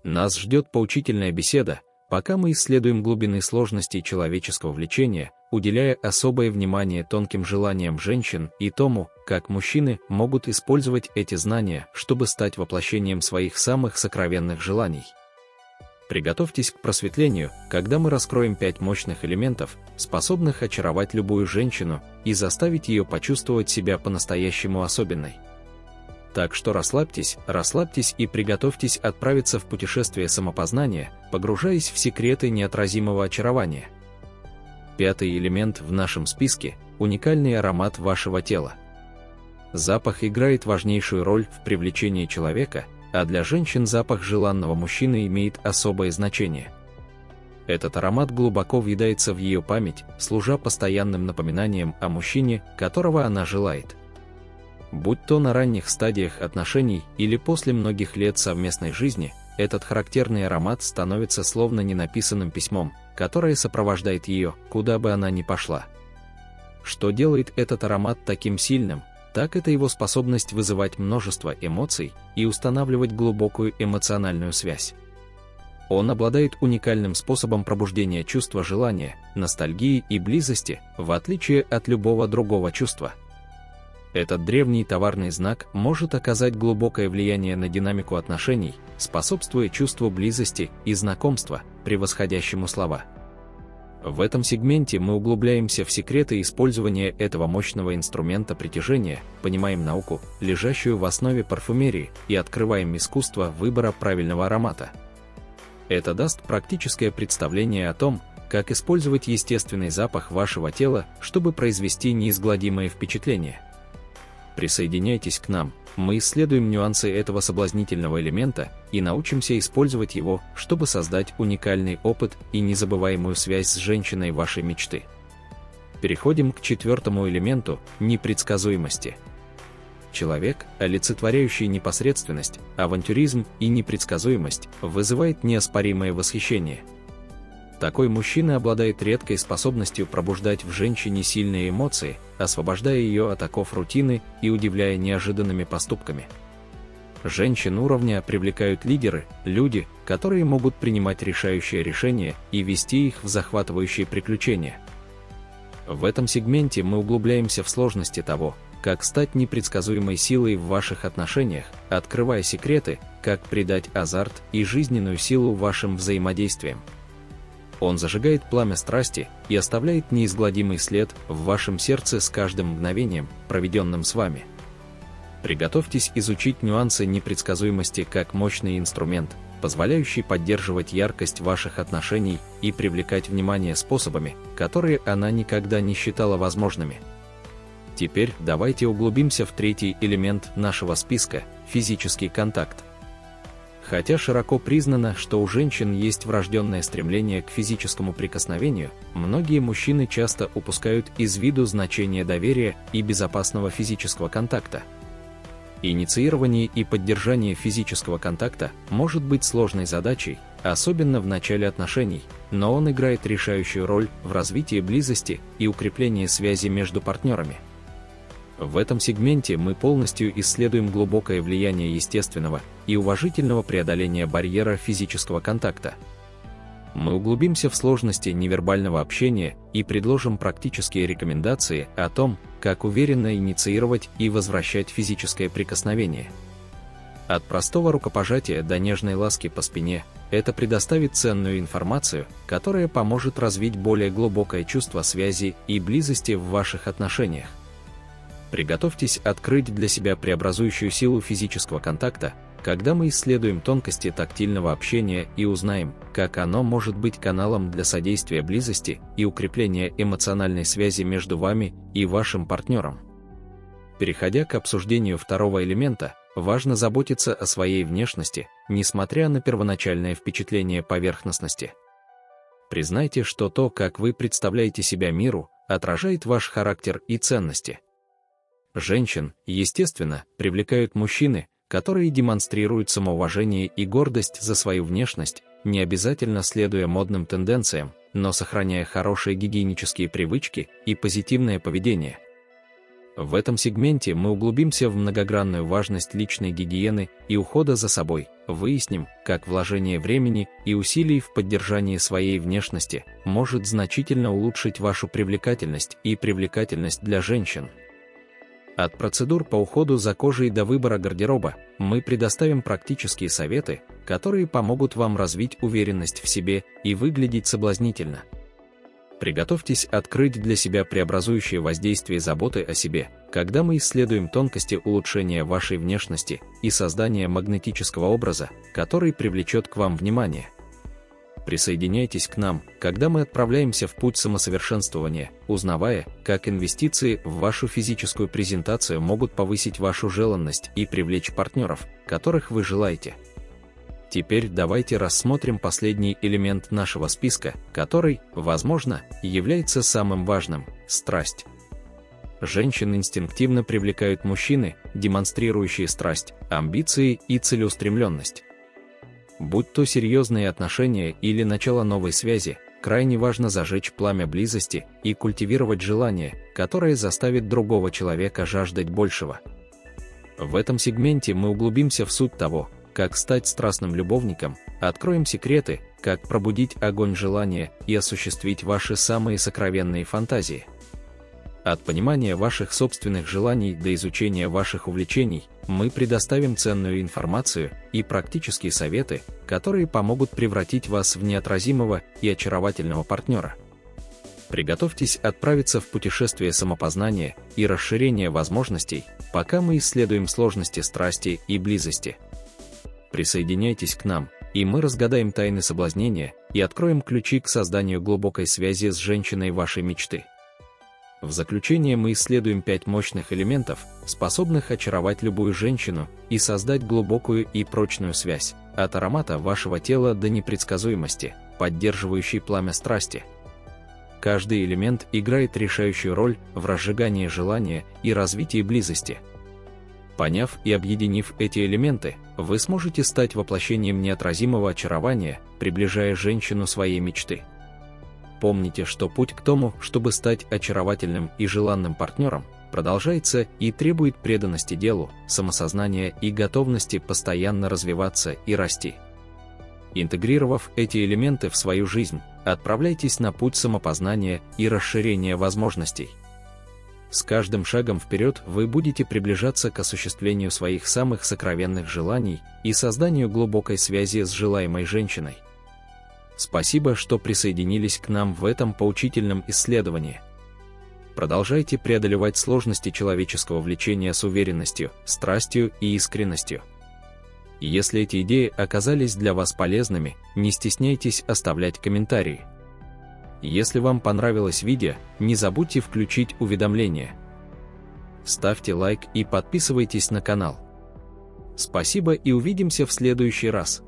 Нас ждет поучительная беседа, пока мы исследуем глубины сложностей человеческого влечения, уделяя особое внимание тонким желаниям женщин и тому, как мужчины могут использовать эти знания, чтобы стать воплощением своих самых сокровенных желаний. Приготовьтесь к просветлению, когда мы раскроем 5 мощных элементов, способных очаровать любую женщину и заставить ее почувствовать себя по-настоящему особенной. Так что расслабьтесь и приготовьтесь отправиться в путешествие самопознания, погружаясь в секреты неотразимого очарования. 5-й элемент в нашем списке – уникальный аромат вашего тела. Запах играет важнейшую роль в привлечении человека, а для женщин запах желанного мужчины имеет особое значение. Этот аромат глубоко въедается в ее память, служа постоянным напоминанием о мужчине, которого она желает. Будь то на ранних стадиях отношений или после многих лет совместной жизни, этот характерный аромат становится словно ненаписанным письмом, которое сопровождает ее, куда бы она ни пошла. Что делает этот аромат таким сильным, так это его способность вызывать множество эмоций и устанавливать глубокую эмоциональную связь. Он обладает уникальным способом пробуждения чувства желания, ностальгии и близости, в отличие от любого другого чувства. Этот древний товарный знак может оказать глубокое влияние на динамику отношений, способствуя чувству близости и знакомства, превосходящему слова. В этом сегменте мы углубляемся в секреты использования этого мощного инструмента притяжения, понимаем науку, лежащую в основе парфюмерии, и открываем искусство выбора правильного аромата. Это даст практическое представление о том, как использовать естественный запах вашего тела, чтобы произвести неизгладимое впечатление. Присоединяйтесь к нам, мы исследуем нюансы этого соблазнительного элемента и научимся использовать его, чтобы создать уникальный опыт и незабываемую связь с женщиной вашей мечты. Переходим к 4-му элементу – непредсказуемости. Человек, олицетворяющий непосредственность, авантюризм и непредсказуемость, вызывает неоспоримое восхищение. Такой мужчина обладает редкой способностью пробуждать в женщине сильные эмоции, освобождая ее от оков рутины и удивляя неожиданными поступками. Женщин уровня привлекают лидеры, люди, которые могут принимать решающие решения и вести их в захватывающие приключения. В этом сегменте мы углубляемся в сложности того, как стать непредсказуемой силой в ваших отношениях, открывая секреты, как придать азарт и жизненную силу вашим взаимодействиям. Он зажигает пламя страсти и оставляет неизгладимый след в вашем сердце с каждым мгновением, проведенным с вами. Приготовьтесь изучить нюансы непредсказуемости как мощный инструмент, позволяющий поддерживать яркость ваших отношений и привлекать внимание способами, которые она никогда не считала возможными. Теперь давайте углубимся в 3-й элемент нашего списка – физический контакт. Хотя широко признано, что у женщин есть врожденное стремление к физическому прикосновению, многие мужчины часто упускают из виду значение доверия и безопасного физического контакта. Инициирование и поддержание физического контакта может быть сложной задачей, особенно в начале отношений, но он играет решающую роль в развитии близости и укреплении связи между партнерами. В этом сегменте мы полностью исследуем глубокое влияние естественного и уважительного преодоления барьера физического контакта. Мы углубимся в сложности невербального общения и предложим практические рекомендации о том, как уверенно инициировать и возвращать физическое прикосновение. От простого рукопожатия до нежной ласки по спине это предоставит ценную информацию, которая поможет развить более глубокое чувство связи и близости в ваших отношениях. Приготовьтесь открыть для себя преобразующую силу физического контакта, когда мы исследуем тонкости тактильного общения и узнаем, как оно может быть каналом для содействия близости и укрепления эмоциональной связи между вами и вашим партнером. Переходя к обсуждению 2-го элемента, важно заботиться о своей внешности, несмотря на первоначальное впечатление поверхностности. Признайте, что то, как вы представляете себя миру, отражает ваш характер и ценности. Женщин, естественно, привлекают мужчины, которые демонстрируют самоуважение и гордость за свою внешность, не обязательно следуя модным тенденциям, но сохраняя хорошие гигиенические привычки и позитивное поведение. В этом сегменте мы углубимся в многогранную важность личной гигиены и ухода за собой, выясним, как вложение времени и усилий в поддержании своей внешности может значительно улучшить вашу привлекательность и привлекательность для женщин. От процедур по уходу за кожей до выбора гардероба мы предоставим практические советы, которые помогут вам развить уверенность в себе и выглядеть соблазнительно. Приготовьтесь открыть для себя преобразующее воздействие заботы о себе, когда мы исследуем тонкости улучшения вашей внешности и создания магнетического образа, который привлечет к вам внимание. Присоединяйтесь к нам, когда мы отправляемся в путь самосовершенствования, узнавая, как инвестиции в вашу физическую презентацию могут повысить вашу желанность и привлечь партнеров, которых вы желаете. Теперь давайте рассмотрим последний элемент нашего списка, который, возможно, является самым важным – страсть. Женщин инстинктивно привлекают мужчины, демонстрирующие страсть, амбиции и целеустремленность. Будь то серьезные отношения или начало новой связи, крайне важно зажечь пламя близости и культивировать желание, которое заставит другого человека жаждать большего. В этом сегменте мы углубимся в суть того, как стать страстным любовником, откроем секреты, как пробудить огонь желания и осуществить ваши самые сокровенные фантазии. От понимания ваших собственных желаний до изучения ваших увлечений мы предоставим ценную информацию и практические советы, которые помогут превратить вас в неотразимого и очаровательного партнера. Приготовьтесь отправиться в путешествие самопознания и расширения возможностей, пока мы исследуем сложности страсти и близости. Присоединяйтесь к нам, и мы разгадаем тайны соблазнения и откроем ключи к созданию глубокой связи с женщиной вашей мечты. В заключение мы исследуем 5 мощных элементов, способных очаровать любую женщину и создать глубокую и прочную связь, от аромата вашего тела до непредсказуемости, поддерживающей пламя страсти. Каждый элемент играет решающую роль в разжигании желания и развитии близости. Поняв и объединив эти элементы, вы сможете стать воплощением неотразимого очарования, приближая женщину своей мечты. Помните, что путь к тому, чтобы стать очаровательным и желанным партнером, продолжается и требует преданности делу, самосознания и готовности постоянно развиваться и расти. Интегрировав эти элементы в свою жизнь, отправляйтесь на путь самопознания и расширения возможностей. С каждым шагом вперед вы будете приближаться к осуществлению своих самых сокровенных желаний и созданию глубокой связи с желаемой женщиной. Спасибо, что присоединились к нам в этом поучительном исследовании. Продолжайте преодолевать сложности человеческого влечения с уверенностью, страстью и искренностью. Если эти идеи оказались для вас полезными, не стесняйтесь оставлять комментарии. Если вам понравилось видео, не забудьте включить уведомления. Ставьте лайк и подписывайтесь на канал. Спасибо и увидимся в следующий раз.